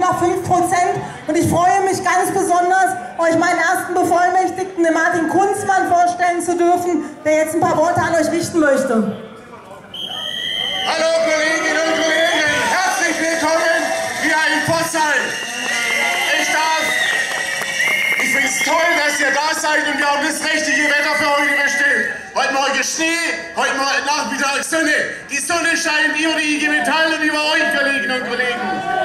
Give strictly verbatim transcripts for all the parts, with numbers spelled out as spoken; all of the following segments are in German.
noch fünf Prozent. Und ich freue mich ganz besonders, euch meinen ersten Bevollmächtigten, den Martin Kunzmann, vorstellen zu dürfen, der jetzt ein paar Worte an euch richten möchte. Hallo Kolleginnen und Kollegen, herzlich willkommen hier in Pforzheim. Ich darf, ich finde es toll, dass ihr da seid und wir haben das richtige Wetter für heute bestellt. Heute Morgen Schnee, heute Morgen Nachmittag Sonne. Die Sonne scheint über die I G Metall und über euch, Kolleginnen und Kollegen.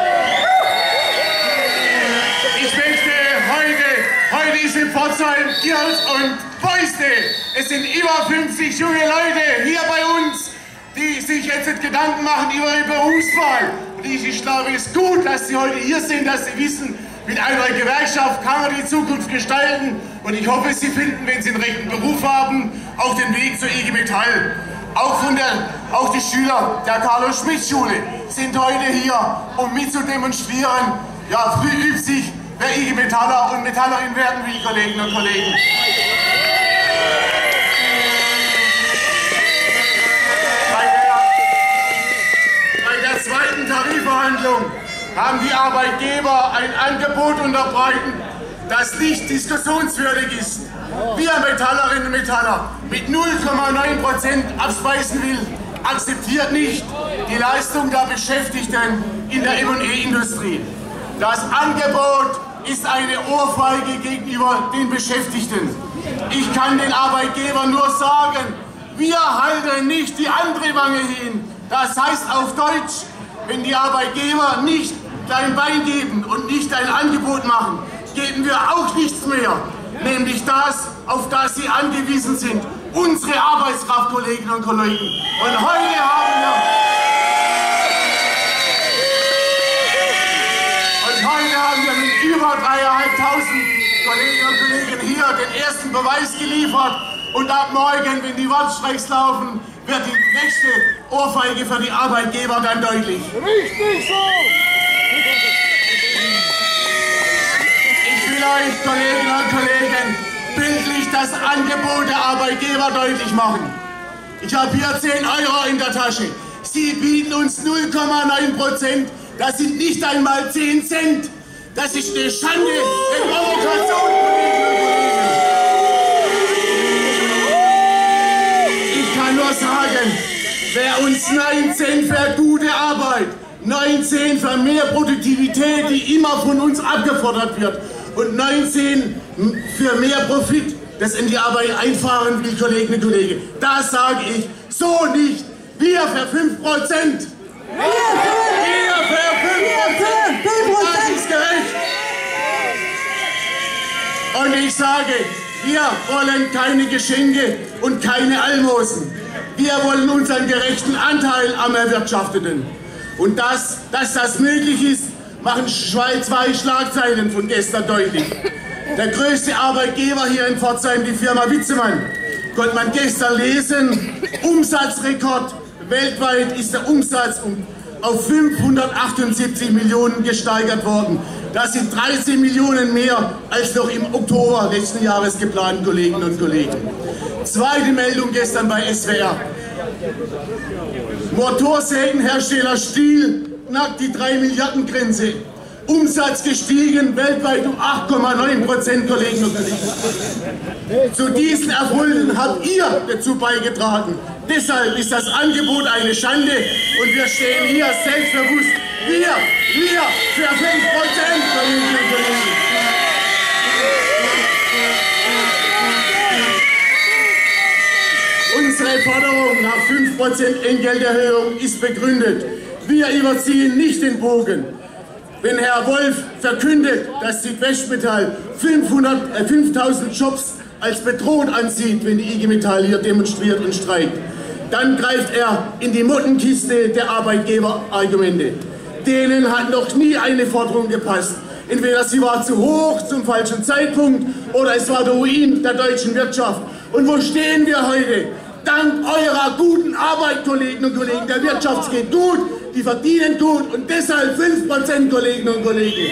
Ich möchte heute, heute ist in Pforzheim Girls und Fäuste. Es sind über fünfzig junge Leute hier bei uns, die sich jetzt Gedanken machen über ihre Berufswahl. Und ich, ich glaube, es ist gut, dass sie heute hier sind, dass sie wissen, mit einer Gewerkschaft kann man die Zukunft gestalten. Und ich hoffe, sie finden, wenn sie einen rechten Beruf haben, auch den Weg zur I G Metall. Auch, von der, auch die Schüler der Carlo-Schmidt-Schule sind heute hier, um mitzudemonstrieren. Ja, früh übt sich, wer I G Metaller und Metallerin werden will, Kolleginnen und Kollegen. Zweiten Tarifverhandlung haben die Arbeitgeber ein Angebot unterbreitet, das nicht diskussionswürdig ist. Wir Metallerinnen und Metaller mit null Komma neun Prozent abspeisen will, akzeptiert nicht die Leistung der Beschäftigten in der M und E-Industrie. Das Angebot ist eine Ohrfeige gegenüber den Beschäftigten. Ich kann den Arbeitgebern nur sagen, wir halten nicht die andere Wange hin. Das heißt auf Deutsch, wenn die Arbeitgeber nicht dein Bein geben und nicht ein Angebot machen, geben wir auch nichts mehr. Nämlich das, auf das sie angewiesen sind. Unsere Arbeitskraft, Kolleginnen und Kollegen. Und heute haben wir, und heute haben wir mit über dreieinhalbtausend Kolleginnen und Kollegen hier den ersten Beweis geliefert. Und ab morgen, wenn die Warnstreiks laufen, wird die nächste Ohrfeige für die Arbeitgeber dann deutlich. Richtig so! Ich will euch, Kolleginnen und Kollegen, bildlich das Angebot der Arbeitgeber deutlich machen. Ich habe hier zehn Euro in der Tasche. Sie bieten uns null Komma neun Prozent. Das sind nicht einmal zehn Cent. Das ist eine Schande, eine Provokation, Kolleginnen und Kollegen. Ich kann nur sagen, wer uns neunzehn für gute Arbeit, neunzehn für mehr Produktivität, die immer von uns abgefordert wird, und neunzehn für mehr Profit, das in die Arbeit einfahren will, Kolleginnen und Kollegen. Das sage ich so nicht. Wir für fünf Prozent. Wir für fünf Prozent. Das ist gerecht. Und ich sage, wir wollen keine Geschenke und keine Almosen. Wir wollen unseren gerechten Anteil am Erwirtschafteten. Und dass, dass das möglich ist, machen zwei Schlagzeilen von gestern deutlich. Der größte Arbeitgeber hier in Pforzheim, die Firma Witzemann, konnte man gestern lesen, Umsatzrekord. Weltweit ist der Umsatz um, auf fünfhundertachtundsiebzig Millionen gesteigert worden. Das sind dreizehn Millionen mehr als noch im Oktober letzten Jahres geplant, Kolleginnen und Kollegen. Zweite Meldung gestern bei S W R. Motorsägenhersteller Stihl knackt die drei Milliarden Grenze. Umsatz gestiegen, weltweit um acht Komma neun Prozent, Kolleginnen und Kollegen. Zu diesen Erfolgen habt ihr dazu beigetragen. Deshalb ist das Angebot eine Schande und wir stehen hier selbstbewusst. Wir, wir für fünf Prozent, Kolleginnen und Kollegen. Unsere Forderung nach fünf Prozent Entgelterhöhung ist begründet. Wir überziehen nicht den Bogen. Wenn Herr Wolf verkündet, dass die Westmetall fünftausend Jobs als bedroht ansieht, wenn die I G Metall hier demonstriert und streikt, dann greift er in die Mottenkiste der Arbeitgeberargumente. Denen hat noch nie eine Forderung gepasst. Entweder sie war zu hoch zum falschen Zeitpunkt oder es war der Ruin der deutschen Wirtschaft. Und wo stehen wir heute? Dank eurer guten Arbeit, Kolleginnen und Kollegen. Der Wirtschaft geht gut, die verdienen gut und deshalb fünf Prozent, Kolleginnen und Kollegen.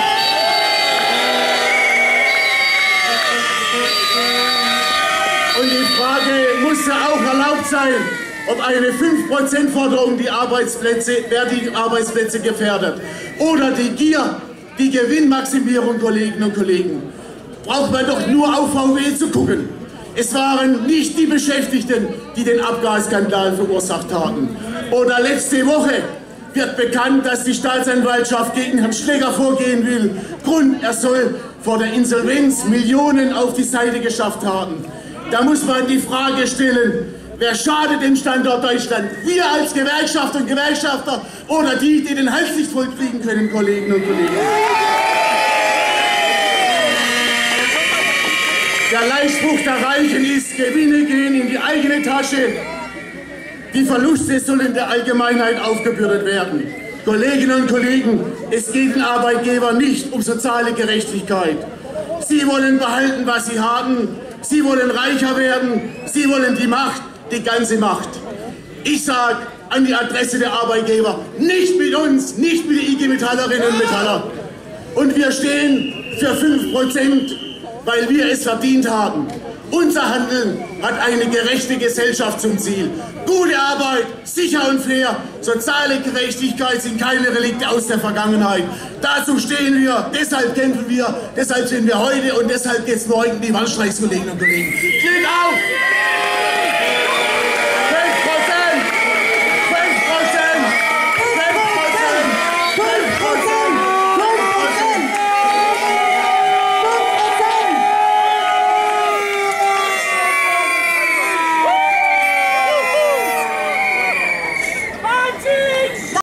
Und die Frage muss ja auch erlaubt sein, ob eine fünf Prozent Forderung die Arbeitsplätze, wer die Arbeitsplätze gefährdet oder die Gier Die Gewinnmaximierung, Kolleginnen und Kollegen, braucht man doch nur auf V W zu gucken. Es waren nicht die Beschäftigten, die den Abgasskandal verursacht haben. Oder letzte Woche wird bekannt, dass die Staatsanwaltschaft gegen Herrn Schlegger vorgehen will. Grund, er soll vor der Insolvenz Millionen auf die Seite geschafft haben. Da muss man die Frage stellen, wer schadet dem Standort Deutschland? Wir als Gewerkschafter und Gewerkschafter oder die, die den Hals nicht voll kriegen können, Kolleginnen und Kollegen? Der Leitspruch der Reichen ist, Gewinne gehen in die eigene Tasche. Die Verluste sollen der Allgemeinheit aufgebürdet werden. Kolleginnen und Kollegen, es geht den Arbeitgebern nicht um soziale Gerechtigkeit. Sie wollen behalten, was sie haben. Sie wollen reicher werden. Sie wollen die Macht, die ganze Macht. Ich sage an die Adresse der Arbeitgeber, nicht mit uns, nicht mit den I G Metallerinnen und Metaller. Und wir stehen für fünf Prozent, weil wir es verdient haben. Unser Handeln hat eine gerechte Gesellschaft zum Ziel. Gute Arbeit, sicher und fair, soziale Gerechtigkeit sind keine Relikte aus der Vergangenheit. Dazu stehen wir, deshalb kämpfen wir, deshalb sind wir heute und deshalb geht es morgen die Warnstreiks, Kolleginnen und Kollegen. Glück auf!